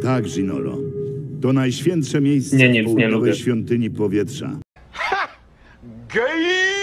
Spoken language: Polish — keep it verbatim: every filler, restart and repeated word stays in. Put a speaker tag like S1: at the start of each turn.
S1: Tak, Ginolo. To najświętsze miejsce
S2: Nie,
S1: w
S2: Nils, nie
S1: południowej
S2: lubię.
S1: świątyni powietrza.
S3: Gej!